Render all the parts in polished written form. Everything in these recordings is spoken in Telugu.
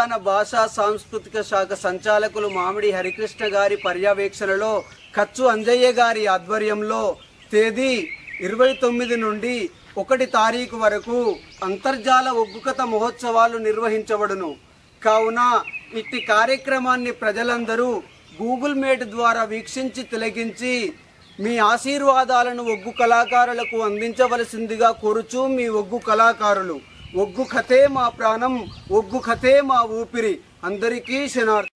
తెలంగాణ భాషా సాంస్కృతిక శాఖ సంచాలకులు మామిడి హరికృష్ణ గారి పర్యవేక్షణలో కచ్చు అంజయ్య గారి ఆధ్వర్యంలో తేదీ 29 నుండి 1 తారీఖు వరకు అంతర్జాల ఒగ్గు కథ మహోత్సవాలు నిర్వహించబడును. కావున ఇట్టి కార్యక్రమాన్ని ప్రజలందరూ గూగుల్ మీట్ ద్వారా వీక్షించి తిలకించి మీ ఆశీర్వాదాలను ఒగ్గు కళాకారులకు అందించవలసిందిగా కోరుచూ మీ ఒగ్గు కళాకారులు. ఒగ్గు కథే మా ప్రాణం, ఒగ్గు కథే మా ఊపిరి. అందరికీ శనార్థం.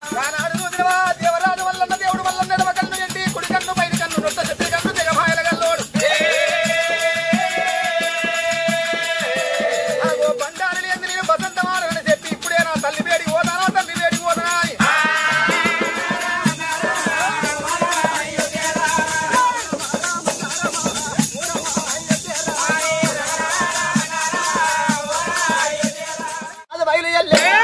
బయలు